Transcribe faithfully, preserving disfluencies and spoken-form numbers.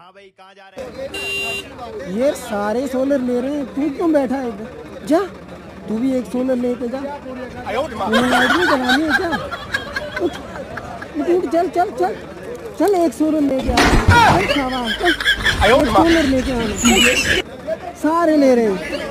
हाँ भाई कहाँ जा रहे हैं? ये सारे सोलर ले रहे हैं, तू क्यों बैठा है इधर? जा तू भी एक सोलर लेके जा। लाइट नहीं जलानी है क्या? उठ उठ उठ, चल चल चल चल, एक सोलर लेके आ, चल शाबाश, चल एक सोलर लेके आ, सारे ले रहे हैं।